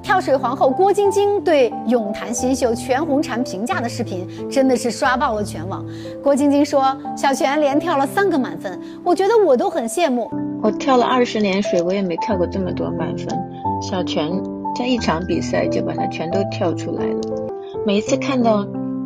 跳水皇后郭晶晶对泳坛新秀全红婵评价的视频真的是刷爆了全网。郭晶晶说：“小全连跳了3个满分，我觉得我都很羡慕。 我跳了20年水，我也没跳过这么多满分。小全在一场比赛就把它全都跳出来了。每一次看到，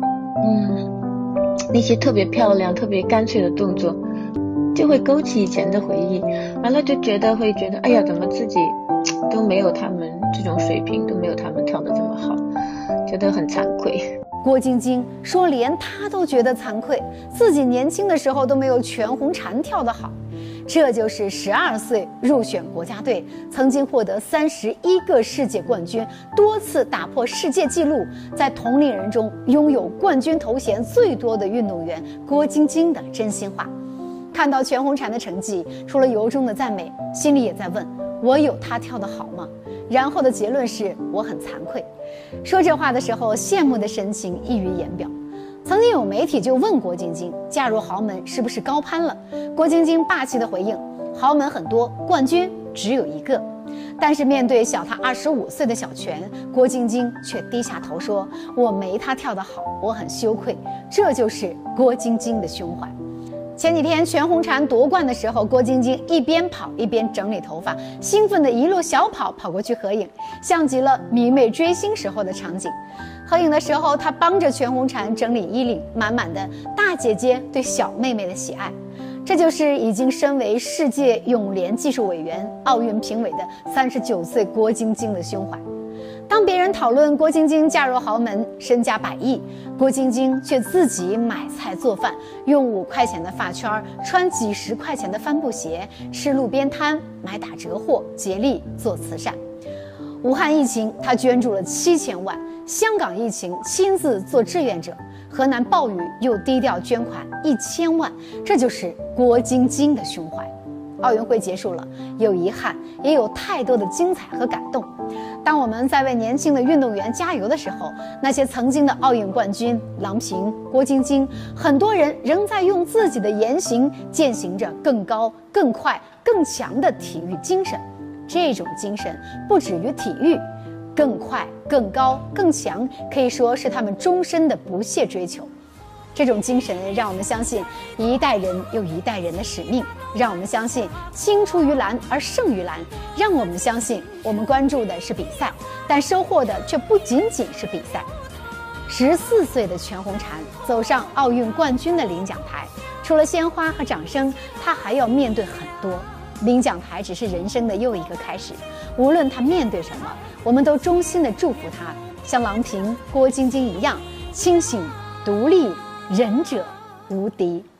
那些特别漂亮、特别干脆的动作，就会勾起以前的回忆，完了就会觉得，哎呀，怎么自己都没有他们这种水平，都没有他们跳得这么好，觉得很惭愧。” 郭晶晶说连她都觉得惭愧，自己年轻的时候都没有全红婵跳得好。这就是12岁入选国家队，曾经获得31个世界冠军，多次打破世界纪录，在同龄人中拥有冠军头衔最多的运动员郭晶晶的真心话。看到全红婵的成绩，除了由衷的赞美，心里也在问：我有她跳得好吗？然后的结论是我很惭愧。说这话的时候，羡慕的神情溢于言表。曾经有媒体就问郭晶晶，嫁入豪门是不是高攀了？郭晶晶霸气的回应：豪门很多，冠军只有1个。但是面对小她25岁的小全，郭晶晶却低下头说：我没她跳得好，我很羞愧。这就是郭晶晶的胸怀。前几天全红婵夺冠的时候，郭晶晶一边跑一边整理头发，兴奋地一路小跑过去合影，像极了迷妹追星时候的场景。合影的时候，她帮着全红婵整理衣领，满满的大姐姐对小妹妹的喜爱。这就是已经身为世界泳联技术委员、奥运评委的39岁郭晶晶的胸怀。当别人讨论郭晶晶嫁入豪门，身家100亿，郭晶晶却自己买菜做饭，用5块钱的发圈，穿几10块钱的帆布鞋，吃路边摊，买打折货，竭力做慈善。武汉疫情，他捐助了7000万；香港疫情，亲自做志愿者；河南暴雨，又低调捐款1000万。这就是郭晶晶的胸怀。奥运会结束了，有遗憾，也有太多的精彩和感动。当我们在为年轻的运动员加油的时候，那些曾经的奥运冠军郎平、郭晶晶，很多人仍在用自己的言行践行着更高、更快、更强的体育精神。这种精神不止于体育，更快、更高、更强，可以说是他们终身的不懈追求。这种精神让我们相信一代人又一代人的使命，让我们相信青出于蓝而胜于蓝，让我们相信我们关注的是比赛，但收获的却不仅仅是比赛。14岁的全红婵走上奥运冠军的领奖台，除了鲜花和掌声，她还要面对很多。领奖台只是人生的又一个开始，无论她面对什么，我们都衷心地祝福她，像郎平、郭晶晶一样清醒、独立、仁者无敌。